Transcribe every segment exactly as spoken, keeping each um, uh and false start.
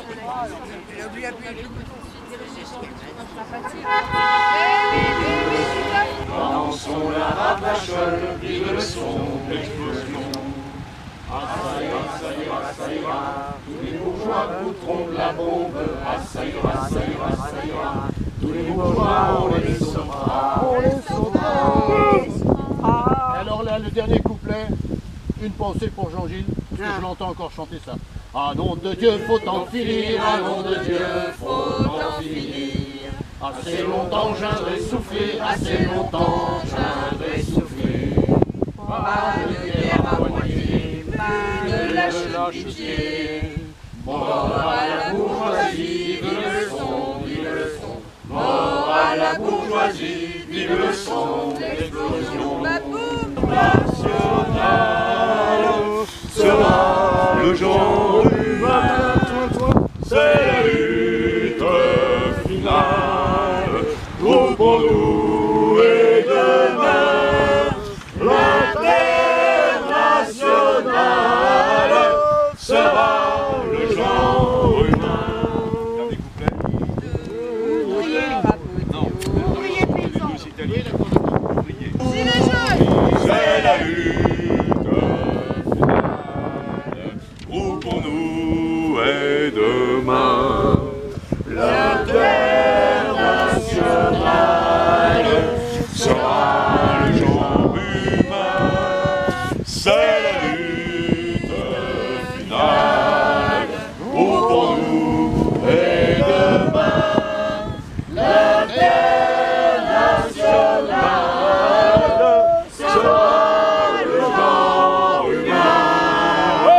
Dansons la rapachole, vive le son de l'explosion. Ah ça ira, ça ira, ça ira, tous les bourgeois goûteront de la bombe. Ah ça ira, ça ira, ça ira, tous les bourgeois on les sauvera. On les sauvera. Alors là, le dernier couplet, une pensée pour Jean-Gilles, parce que je l'entends encore chanter ça. Ah nom de Dieu, faut en finir, ah nom de Dieu, faut en finir. Assez longtemps j'aimerais souffler, assez longtemps j'aimerais souffler. Pas de guerre à moitié, pas de lâcheté. Mort à la bourgeoisie, vive le son, vive le son. Mort à la bourgeoisie, vive le son de l'explosion. National sera le genre humain, c'est la lutte finale. Pour nous et demain, l'international sera le genre humain. Ouvrier, non, ouvrier paysan. C'est la lutte finale. Pour nous et demain, l'international sera le genre humain. C'est la lutte finale. Pour nous et demain, l'international sera le genre humain.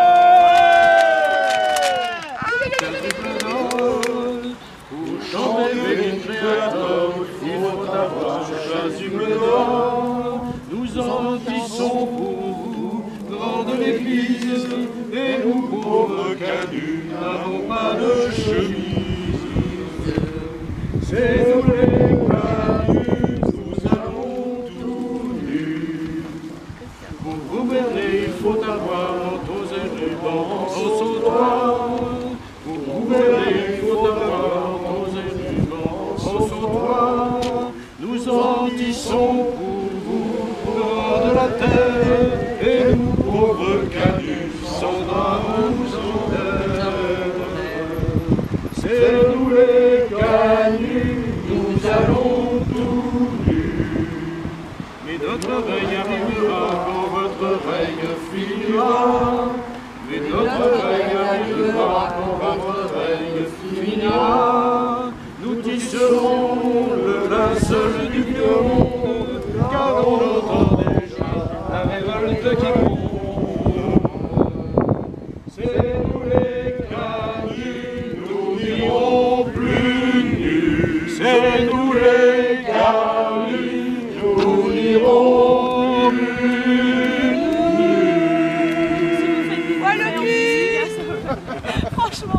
Il faut avoir j'assume le vent. Nous en tissons pour vous, grande l'église, et nous pauvres cadus n'avons pas de chemise. C'est nous les cadus, nous avons tout nus. Pour gouverner, il faut avoir manteaux et rubans au sautoir. Pour gouverner, il faut avoir manteaux et rubans au sautoir. Nous en tissons pour vous, grands de la terre, et nous pauvres cadus, sans drap nous enterre. C'est nous les cadus, nous allons tout nus. Mais notre règne arrivera quand votre règne finira. Mais notre règne arrivera quand votre règne finira. Nous tisserons le linceul du vieux monde, car on entend déjà la révolte qui gronde. C'est nous les cadus, nous n'irons plus nus. C'est nous les cadus, nous n'irons plus nus. Ouais, le cul. Franchement.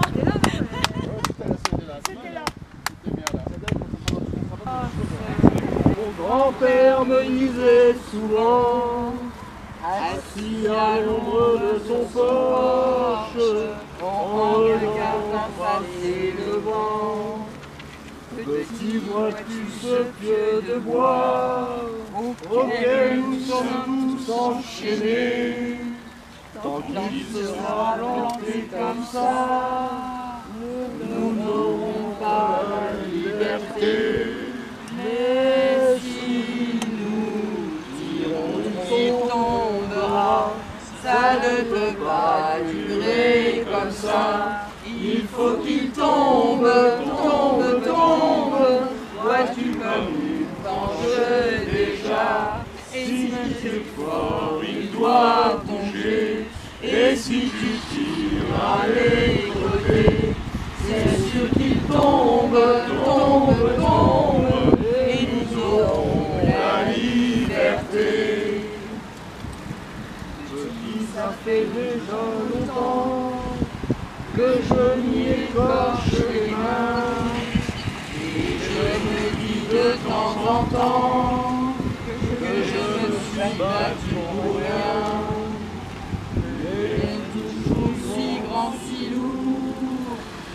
Mon grand-père me disait souvent, assis à l'ombre de son porche, en regardant passer le vent. Petit, vois-tu ce pieu de bois auquel nous sommes tous enchaînés? Tant qu'il sera planté comme ça, nous n'aurons pas la liberté. Mais si nous tirons, il tombera. Ça ne peut pas durer comme ça. Il faut qu'il tombe, tombe, tombe. Vois-tu comme une tange déjà. Et si tu es fort, il doit tomber. Et si tu tires à les côtés, c'est sûr qu'il tombe, tombe, tombe. Et nous aurons la liberté. Petit, ça fait déjà longtemps que je m'y écorche les mains. Et je me dis de temps en temps que je me suis battu pour rien. Mais toujours si grand, si lourd,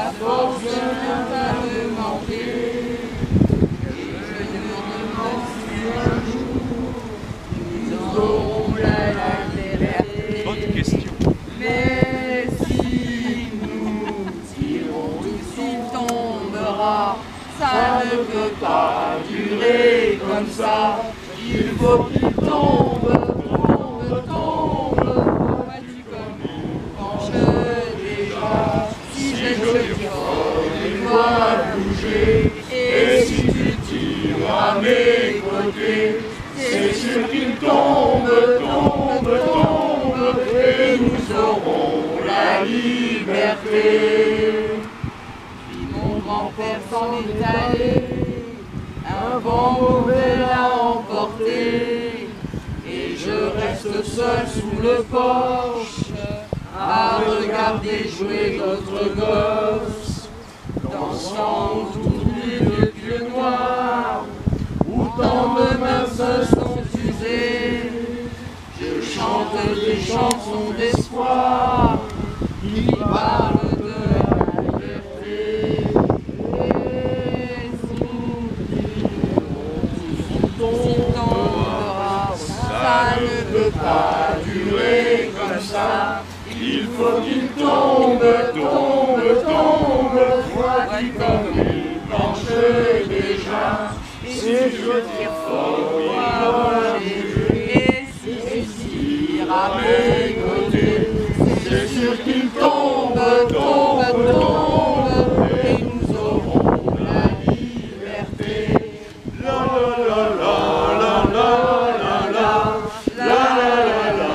la force vient à me manquer. Et je me demande si un jour nous aurons la liberté. Bonne question. Mais si nous tirons, il tombera. Ça ne peut pas durer comme ça. Il faut qu'il tombe, tombe, tombe. Vois-tu comme il penche déjà. Si je te dis fort, il doit bouger. Et si tu tires à mes côtés, c'est sûr qu'il tombe, tombe, tombe. Et nous aurons la liberté. Mon grand-père s'en est allé, un vent mauvais l'a emporté, et je reste seul sous le porche, à regarder jouer d'autres gosses, dansant autour du vieux noir, où tant de mains se sont usées. Je chante des chansons d'espoir, qui parlent de la liberté. Ça ne peut pas durer comme ça. Il faut qu'il tombe, tombe, tombe. Vois-tu comme il penche déjà. Et si je tire fort, il va bouger. Et si je tire à mes côtés, c'est sûr qu'il tombe, tombe, tombe. Et nous aurons la liberté. La la la la la la la la la.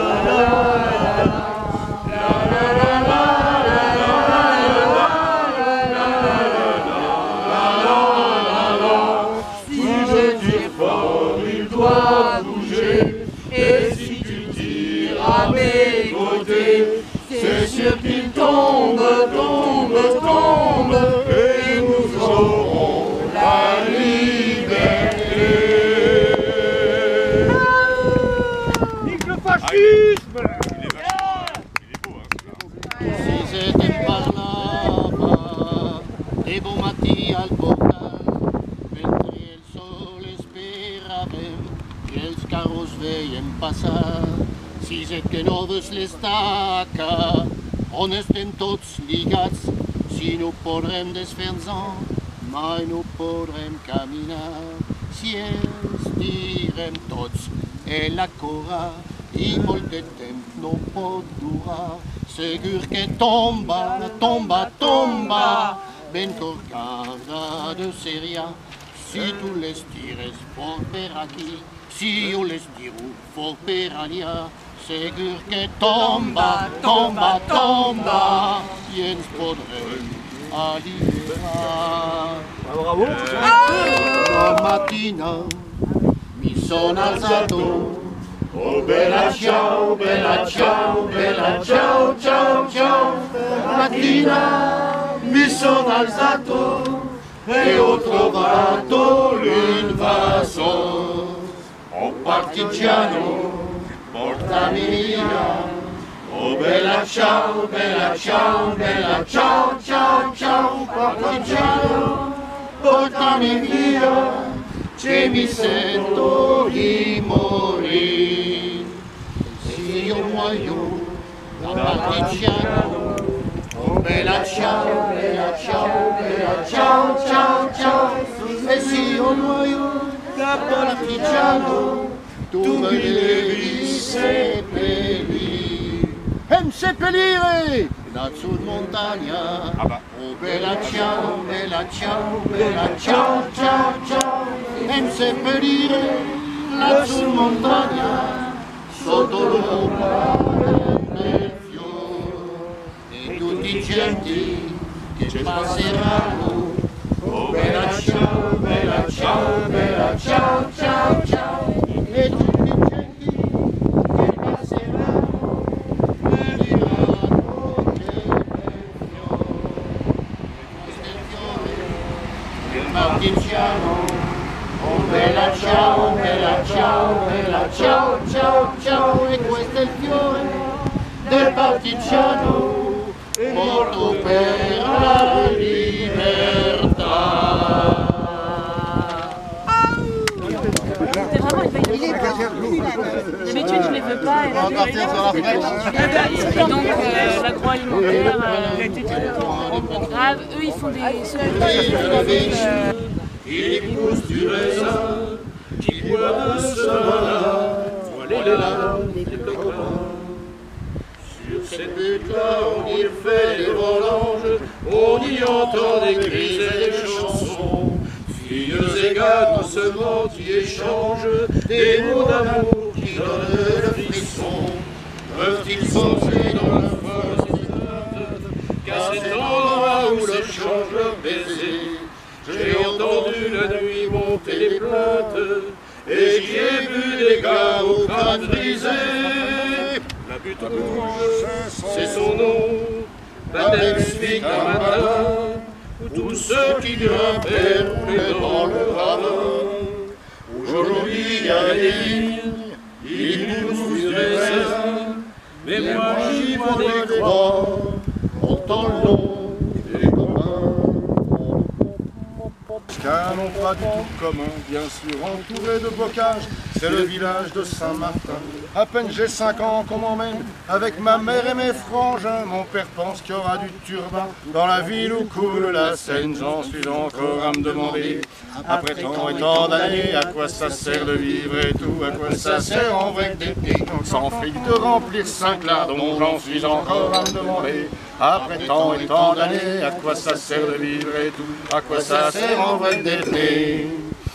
C'est sûr qu'il tombe, tombe, tombe, et nous aurons la liberté. Nique le fascisme! Il est vachement, il est beau, hein, Si c'était parlava dei buon matti al portal, mentre il sole speravem que els carros veiem passar. Si és que no ves l'estaca, on estem tots lligats, si no podrem desfer-nos, mai no podrem caminar. Si ens tirem tots e la cora, i molt de temps no pot durar. Segur que tomba, tomba, tomba, ben corcada de seria. Si tu les tires fort per aquí, si jo les tiro fort per allà, segur que tomba, tomba, tomba, i ens podrem alliberar. Bravo! Domattina mi son alzato, oh bella ciao, bella ciao, bella ciao, ciao, ciao. Domattina mi son alzato e ho trovato l'invasor. Oh partigiano, portami via, oh bella ciao, bella ciao, bella ciao, ciao, ciao, partigiano, portami via, che mi sento di morire. Se io muoio da partigiano, oh bella ciao, bella ciao, bella ciao, ciao, ciao, e se io muoio da partigiano, tu me devi seppellire. E mi seppellire là sul montagna. Ah bah. Oh bella ciao, bella ciao, bella ciao, ciao, ciao. E mi seppellire là sul montagna, sotto l'ombra del fiore. E tutti i genti che passeranno. Oh bella ciao, bella ciao, bella ciao, ciao, ciao. E tutti i genti che passeranno mi diranno che bel fiore. Questo è il fiore del partigiano. Oh bella ciao, bella ciao, bella ciao, ciao, ciao. E questo è il fiore del partigiano, morto per la D'habitude, je les veux pas. Et là, On va partir sur la fraîche. et donc, euh, l'agroalimentaire, euh, grave, eux, ils font des... Euh, Il pousse du raisin qui boit de ce vin-là, voiler les larmes des copains. Sur cette butte-là, on y fait des vendanges, on y entend des cris et des chansons. Filles et gars, non seulement qui échangent des mots d'amour qui donnent le frisson. Peuvent-ils songer dans la force qu'à cet endroit où s'échangent leurs baisers? J'ai entendu la nuit monter les plaintes et j'ai vu des gars aux crânes brisés. La butte rouge, c'est son nom, baptême suite un matin, où tous ceux qui grimpaient roulaient dans le ravin. Aujourd'hui il y a des lignes, ils poussent du raisin, mais moi j'y vois des croix, portant le nom des copains. Qu'un nom pas du tout commun, bien sûr entouré de bocages, c'est le village de Saint-Martin. À peine j'ai cinq ans qu'on m'emmène avec ma mère et mes frangins. Mon père pense qu'il y aura du turbin dans la ville où coule la Seine. J'en suis encore à me demander, après tant et tant d'années, à quoi ça sert de vivre et tout, à quoi ça sert en vrai que d'été, sans fric de remplir cinq lardons. J'en suis encore à me demander, après tant et tant d'années, à quoi ça sert de vivre et tout, à quoi ça sert en vrai que d'été.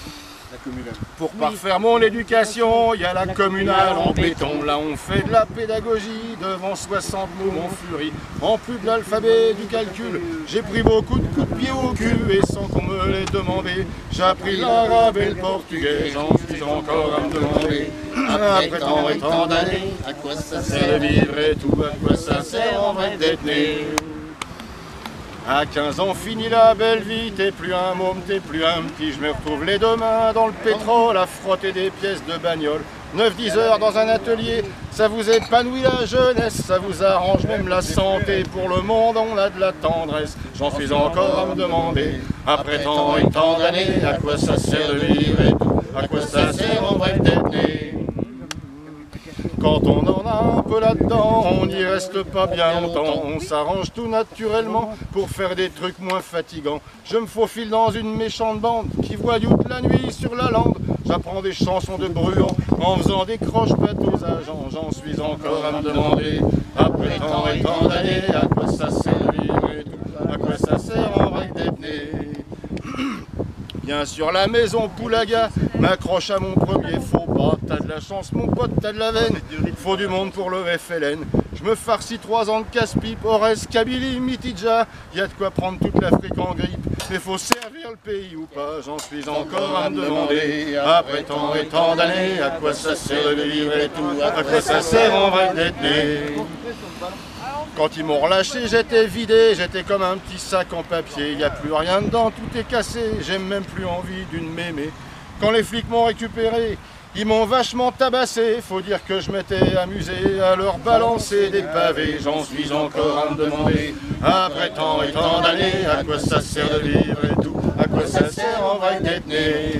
Pour parfaire mon éducation, il y a la communale en béton. Là on fait de la pédagogie devant soixante mots mon furie. En plus de l'alphabet, du calcul, j'ai pris beaucoup de coups de pied au cul. Et sans qu'on me l'ait demandé, j'ai appris l'arabe et le portugais. J'en suis encore à me demander, après tant et tant d'années, à quoi ça sert de vivre et tout, à quoi ça sert en vrai d'être né. À quinze ans, fini la belle vie, t'es plus un môme, t'es plus un petit. Je me retrouve les deux mains dans le pétrole à frotter des pièces de bagnole. neuf dix heures dans un atelier, ça vous épanouit la jeunesse, ça vous arrange même la santé. Pour le monde, on a de la tendresse, j'en suis encore à me demander, après tant et tant d'années, à quoi ça sert de vivre et tout, à quoi ça sert en vrai d'être né. Quand on en a un peu là-dedans, on n'y reste pas bien longtemps. On s'arrange tout naturellement pour faire des trucs moins fatigants. Je me faufile dans une méchante bande qui voyoute la nuit sur la lande. J'apprends des chansons de bruants en faisant des croche-pattes aux agents. J'en suis encore à me demander, après tant et tant d'années, à quoi ça sert de vivre et tout, à quoi ça sert en vrai d'être né. Bien sûr, la maison Poulaga m'accroche à mon premier faux pas. T'as de la chance, mon pote, t'as de la veine. Faut du monde pour le F L N. Je me farcis trois ans de casse-pipe, Ores, Kabylie, Mitidja. Y a de quoi prendre toute l'Afrique en grippe. Mais faut servir le pays ou pas, j'en suis encore à me demander. Après tant et tant d'années, à quoi ça sert de vivre et tout, à quoi ça sert en vrai d'être né. Quand ils m'ont relâché, j'étais vidé, j'étais comme un petit sac en papier. Il n'y a plus rien dedans, tout est cassé, j'ai même plus envie d'une mémé. Quand les flics m'ont récupéré, ils m'ont vachement tabassé. Faut dire que je m'étais amusé à leur balancer des pavés. J'en suis encore à me demander, après tant et tant d'années, à quoi ça sert de vivre et tout, à quoi ça sert en vrai d'être né.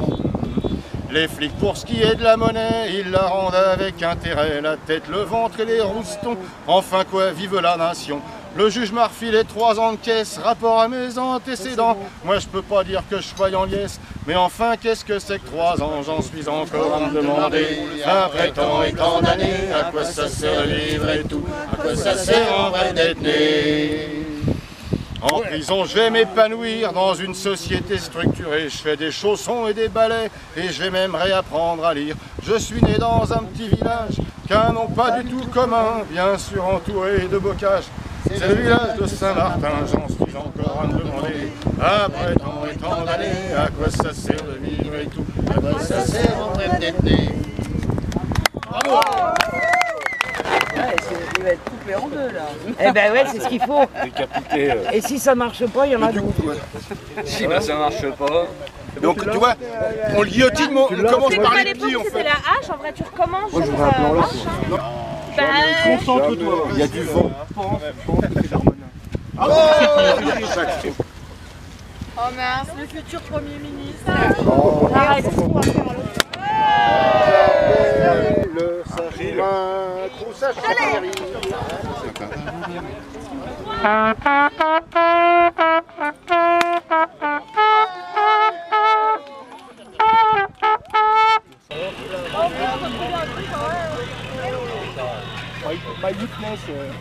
Les flics, pour ce qui est de la monnaie, ils la rendent avec intérêt. La tête, le ventre et les roustons, enfin quoi, vive la nation. Le juge m'a refilé trois ans de caisse, rapport à mes antécédents. Moi je peux pas dire que je sois en liesse, mais enfin qu'est-ce que c'est que trois ans? J'en suis encore à me demander, après tant et tant d'années, à quoi ça sert de vivre et tout, à quoi ça sert en vrai d'être né. En prison, je vais m'épanouir dans une société structurée. Je fais des chaussons et des balais, et je vais même réapprendre à lire. Je suis né dans un petit village, qu'un nom pas du tout commun, bien sûr entouré de bocages. C'est le village de Saint-Martin, j'en suis encore à me demander, après tant et tant d'années, à quoi ça sert de vivre et tout, à quoi ça sert en vrai d'être né. Bravo! Ouais, il va être coupé en deux là. Eh ben ouais, c'est ce qu'il faut. Décapité. Euh... Et si ça marche pas, il y en a d'autres. Si bah, ça marche pas. Donc tu vois, on guillotine, on commence par les pieds en fait. C'était la hache, en vrai tu recommences. Moi je voudrais un plan là. Bah, concentre-toi. Il y a du vent. oh mince, le futur Premier ministre. Oh. Arrête, on va faire l'autre. le Saint-Germain, Crous à Châtellerault. My weakness.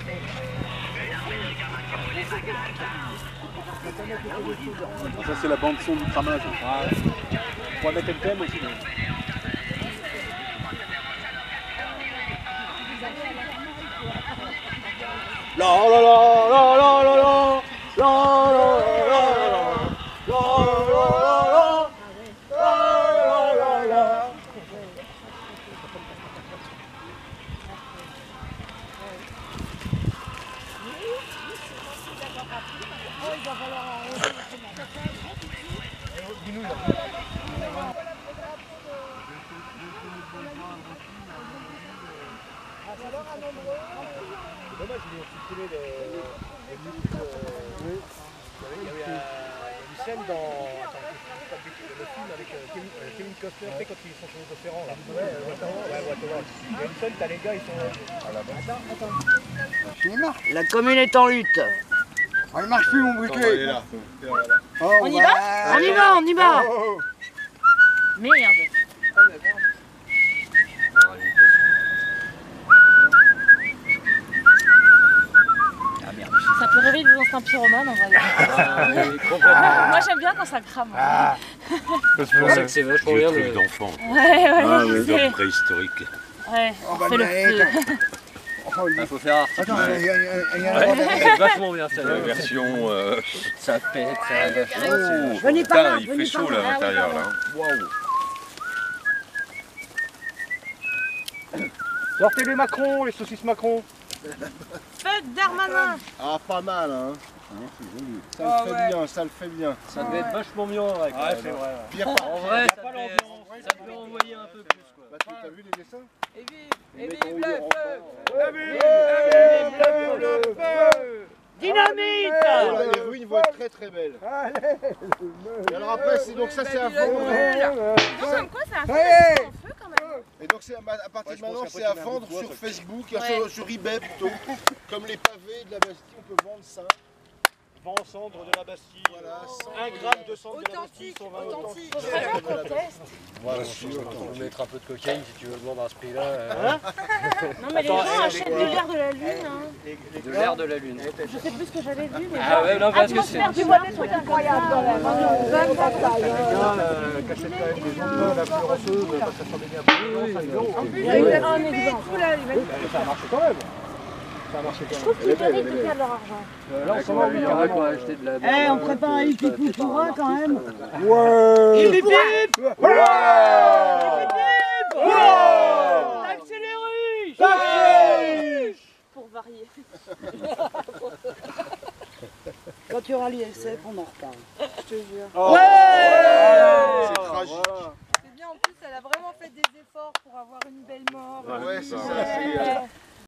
Ça c'est la bande son du cramage. On va mettre le thème aussi. La la la la la la la la C'est dommage, ils ont supprimé le, le musique. Euh, oui. Il y avait, il y avait euh, une scène dans attends, le film avec euh, Kevin, euh, Kevin Costner, tu sais, quand ils sont sur les océans là. Ouais, Waterworld. Ouais, Waterworld. Il y a une scène, t'as les gars, ils sont. Ah, là-bas. Attends, attends. La commune est en lutte. Oh, il marche plus mon briquet. Oh, on y va On y va, on y va. Merde. Ça peut réveiller des instincts pyromanes en vrai. Ah, moi j'aime bien quand ça crame. Ah. C'est pour ça que c'est vachement bien le truc d'enfant. Ouais, ouais, ah, oui, de préhistorique. Ouais, on fait le feu. Il faut faire Attends, il y a, il y a ouais, c'est vachement bien ça. La version, euh, ça pète, ça vachement. Oh, venez par là, il venez fait par chaud là. là à l'intérieur là. Waouh. Sortez les Macron, les saucisses Macron. Feu Darmanin. Ah, pas mal, hein. Ça Ah, le fait ouais. bien, ça le fait bien. Ça devait être vachement mieux en vrai. Ouais, c'est vrai. Pire En pas. vrai, ça pas devait, l'ambiance. ça devait envoyer un peu plus quoi. Bah, tu as vu les dessins? Et vive, et vive le feu. Et vive le feu. Dynamite. Oh là, les ruines vont être très très belles. Et alors après, c'est donc ça c'est à vendre. Non, comme quoi ça a fait en feu quand même. Et donc c'est à, à partir de maintenant c'est à vendre sur Facebook, Ouais. sur, sur eBay plutôt. Comme les pavés de la Bastille, on peut vendre ça. Vent cendre de la Bastille. Voilà, un gramme de cendre de la Bastille, cent vingt Authentique. Faut vraiment qu'on teste. Voilà, on peut mettre un peu de cocaïne si tu veux le vendre à ce prix-là. Non mais les gens achètent de l'air de la lune. Hein. De l'air de la lune. Je sais plus ce que j'avais vu, mais Ah ouais, non, parce que c'est. atmosphère du Mars, des trucs incroyables quand même. Bonne bataille. qui achète quand même des emplois la plus ranceuse parce que ça s'en est bien payé, cinq euros. En plus, il y a eu un exemple. Ça a marché quand même. Ça a marché quand Je même. trouve qu'ils méritent de faire de leur argent. Là, on s'en va, Il y en a qui ont acheté de la. Eh, on prépare un hippie pour un quand même. Ouais. Hip hip hip. Accéléré pour varier. Quand il y aura l'I S F, on en reparle. Je te jure. C'est tragique. C'est bien, en plus, elle a vraiment fait des efforts pour avoir une belle mort. Ouais, c'est ça.